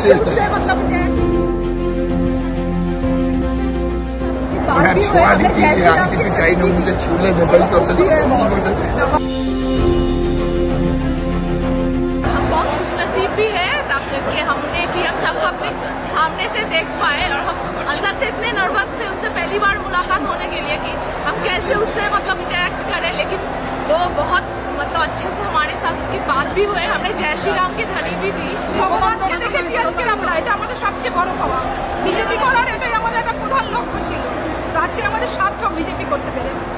मतलब ছোঁয়া দিচ্ছি আমি কিছু চাই না, উনি যে ছুলে নেপাল हम बहुत खुशनसीब भी है तब कि हमने पीएम साहब को अपने सामने से देख पाए और हम अंदर से इतने नर्वस थे उनसे पहली बार मुलाकात होने के लिए कि हम कैसे उससे मतलब इंटरेक्ट करें, लेकिन वो बहुत मतलब अच्छे से हमारे साथ उनकी बात भी हुए। हमने जय श्री राम की ध्वनि भी दी। ভগবান দেখেছি আজকে আমরা, এটা আমাদের সবচেয়ে বড় পাওয়া। বিজেপি করার এটাই আমাদের একটা প্রধান লক্ষ্য ছিল, তো আজকে আমাদের সার্থক বিজেপি করতে পেরে।